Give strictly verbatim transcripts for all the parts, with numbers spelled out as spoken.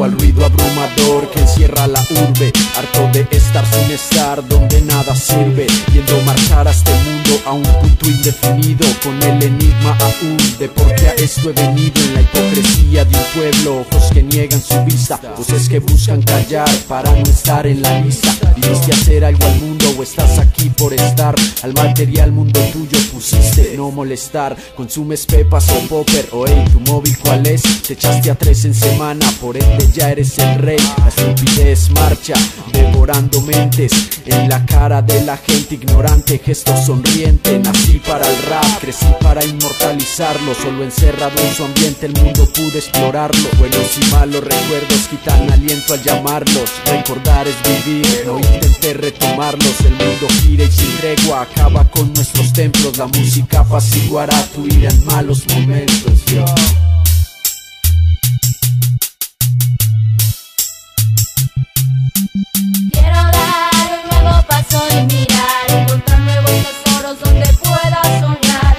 al ruido abrumador que encierra la urbe, harto de estar sin estar donde nada sirve, viendo marchar a este mundo a un punto indefinido, con el enigma aún de por qué a esto he venido. En la hipocresía de un pueblo, ojos que niegan su vista, voces que buscan callar para no estar en la lista. ¿Viniste a hacer algo al mundo o estás aquí por estar? Al material mundo tuyo pusiste no molestar. Consumes pepas o popper, o hey, tu móvil cuál es. Te echaste a tres en semana, por ende ya eres el rey. La estupidez marcha devorando mentes, en la cara de la gente ignorante, gesto sonriente. Nací para el rap, crecí para inmortalizarlo, solo encerrado en su ambiente el mundo pude explorarlo. Buenos y malos recuerdos quitan aliento al llamarlos. Recordar es vivir, no intenté retomarlos. El mundo gira y sin tregua acaba con nuestros templos. La música apaciguará tu ira en malos momentos, yo. Quiero dar un nuevo paso y mirar, encontrar nuevos tesoros donde pueda soñar,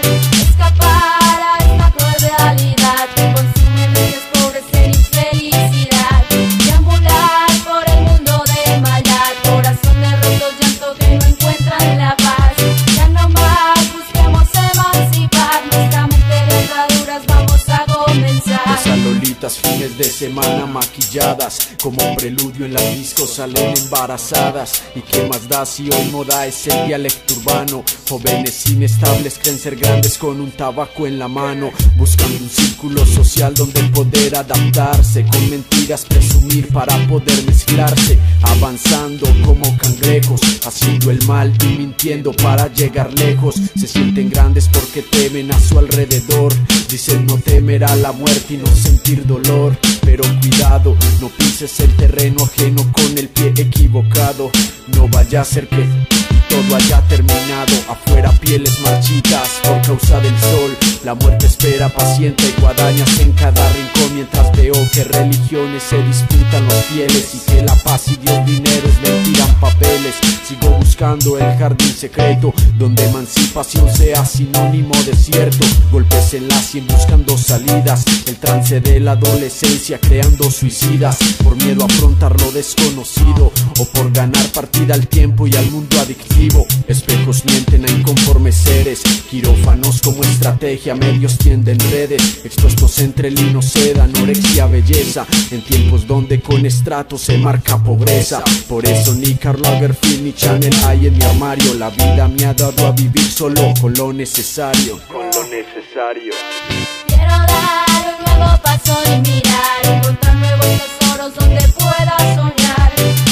escapar a esta cruel realidad que consume mentes pobres en infelicidad, deambular por el mundo de maldad, corazones rotos, llanto que no encuentran la paz. Ya no más busquemos emancipar nuestra mente de ataduras, vamos a comenzar. Esas lolitas fines de semana maquilladas, como preludio en la disco salen embarazadas. ¿Y qué más da si hoy moda es el dialecto urbano? Jóvenes inestables creen ser grandes con un tabaco en la mano, buscando un círculo social donde poder adaptarse, con mentiras presumir para poder mezclarse, avanzando como cangrejos, haciendo el mal y mintiendo para llegar lejos. Se sienten grandes porque temen a su alrededor, dicen no temer a la muerte y no sentir dolor. Pero cuidado, no pises el terreno ajeno con el pie equivocado, no vaya a ser que todo haya terminado. Afuera pieles marchitas por causa del sol, la muerte espera paciente y guadañas en cada rincón. Mientras veo que religiones se disputan los fieles y que la paz y Dios dinero es mentira en papeles, sigo buscando el jardín secreto donde emancipación sea sinónimo de cierto. Golpes en la sien buscando salidas, el trance de la adolescencia creando suicidas, por miedo a afrontar lo desconocido o por ganar partida al tiempo y al mundo adictivo. Espejos mienten a inconformes seres, quirófanos como estrategia, medios tienden redes, expuestos entre lino, seda, anorexia, belleza, en tiempos donde con estrato se marca pobreza. Por eso ni Karl Lagerfeld ni Chanel hay en mi armario. La vida me ha dado a vivir solo con lo necesario, con lo necesario. Quiero dar un nuevo paso y mirar, encontrar nuevos tesoros donde pueda soñar,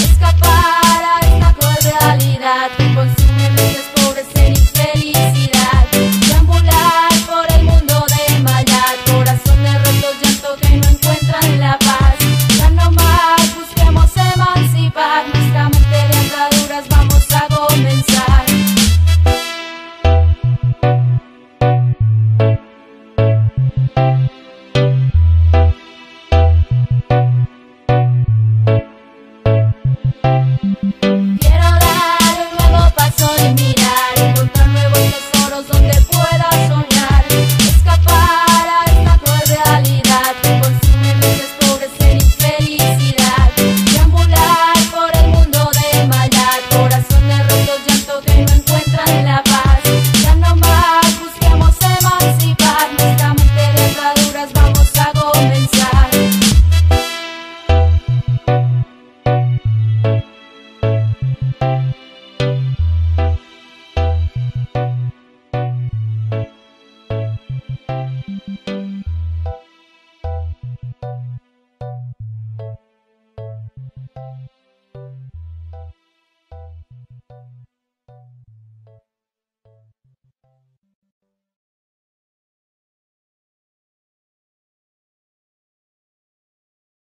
escapar a esta cruel realidad que consume mentes pobres en infelicidad, deambular por el mundo de maldad, corazones rotos, llanto que no encuentran la paz. Ya no más busquemos emancipar nuestra mente de ataduras, vamos a comenzar. Quiero dar un nuevo paso y mirar, encontrar nuevos tesoros donde pueda soñar, escapar a esta cruel realidad que consume mentes pobres en infelicidad, deambular por el mundo de maldad, corazones rotos, llanto que no encuentran la paz. Ya no más busquemos emancipar nuestra mente de ataduras, vamos a comenzar.